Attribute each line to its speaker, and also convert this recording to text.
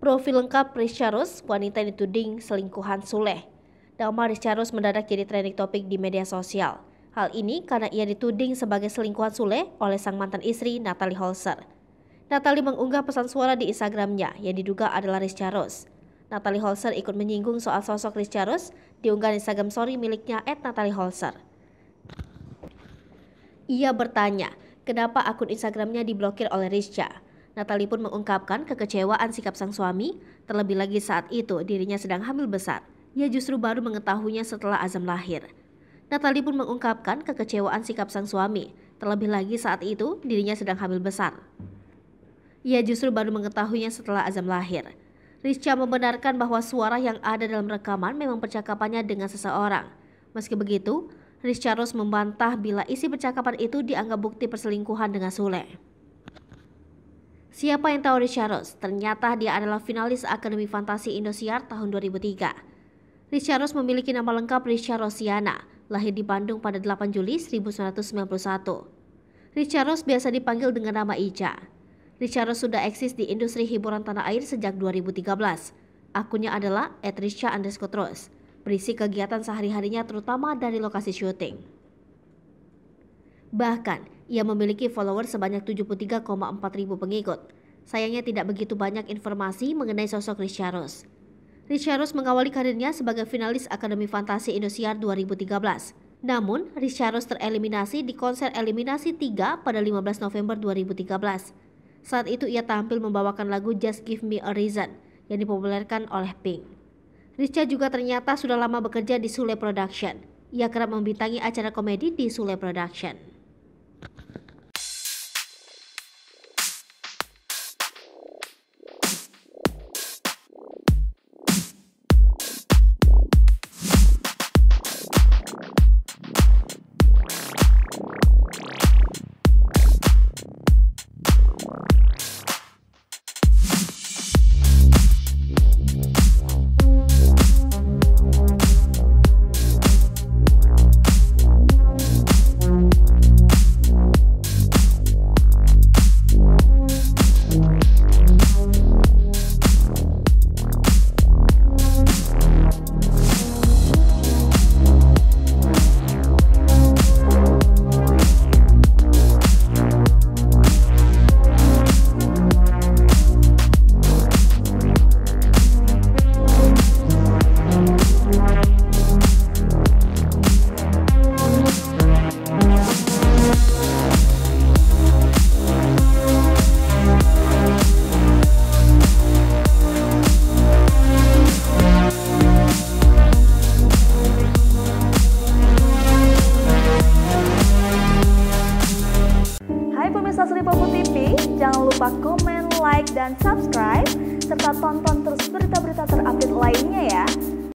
Speaker 1: Profil lengkap Riz Charus, wanita yang dituding selingkuhan Sule. Nama Riz Charus mendadak jadi trending topik di media sosial. Hal ini karena ia dituding sebagai selingkuhan Sule oleh sang mantan istri Natalie Holzer. Natalie mengunggah pesan suara di Instagramnya yang diduga adalah Riz Charus. Natalie Holzer ikut menyinggung soal sosok Riz Charus di unggahan Instagram story miliknya @NatalieHolzer. Ia bertanya, kenapa akun Instagramnya diblokir oleh Rizcha? Natalie pun mengungkapkan kekecewaan sikap sang suami, terlebih lagi saat itu dirinya sedang hamil besar. Ia justru baru mengetahuinya setelah Azam lahir. Natalie pun mengungkapkan kekecewaan sikap sang suami, terlebih lagi saat itu dirinya sedang hamil besar. Ia justru baru mengetahuinya setelah Azam lahir. Rizcha membenarkan bahwa suara yang ada dalam rekaman memang percakapannya dengan seseorang. Meski begitu, Riz Charus membantah bila isi percakapan itu dianggap bukti perselingkuhan dengan Sule. Siapa yang tahu Riz Charus? Ternyata dia adalah finalis Akademi Fantasi Indosiar tahun 2003. Riz Charus memiliki nama lengkap Rizcha Rosiana, lahir di Bandung pada 8 Juli 1991. Riz Charus biasa dipanggil dengan nama Ica. Riz Charus sudah eksis di industri hiburan tanah air sejak 2013. Akunnya adalah @rizcha_terus, berisi kegiatan sehari-harinya terutama dari lokasi syuting. Bahkan, ia memiliki follower sebanyak 73,4 ribu pengikut. Sayangnya tidak begitu banyak informasi mengenai sosok Riz Charus. Riz Charus mengawali karirnya sebagai finalis Akademi Fantasi Indosiar 2013. Namun, Riz Charus tereliminasi di konser Eliminasi 3 pada 15 November 2013. Saat itu ia tampil membawakan lagu Just Give Me a Reason yang dipopulerkan oleh Pink. Rizcha juga ternyata sudah lama bekerja di Sule Production. Ia kerap membintangi acara komedi di Sule Production.
Speaker 2: Jangan lupa komen, like, dan subscribe, serta tonton terus berita-berita terupdate lainnya ya.